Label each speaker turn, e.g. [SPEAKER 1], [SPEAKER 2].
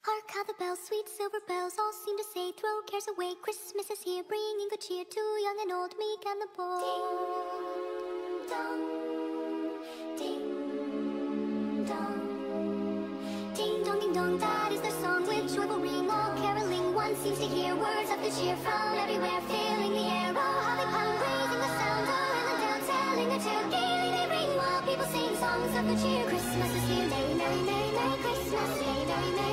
[SPEAKER 1] Hark how the bells, sweet silver bells, all seem to say, throw cares away. Christmas is here, bringing good cheer to young and old, meek and the poor. Ding dong, ding dong, ding dong, ding dong. That is their song with joyful ring, all caroling. One seems to hear words of good cheer from everywhere, filling the air. Oh, how they pound, raising the sound, oh, and the down, telling a tale. Gaily they ring while people sing songs of good cheer. Christmas is here, merry, merry, merry, merry Christmas, merry, merry, merry.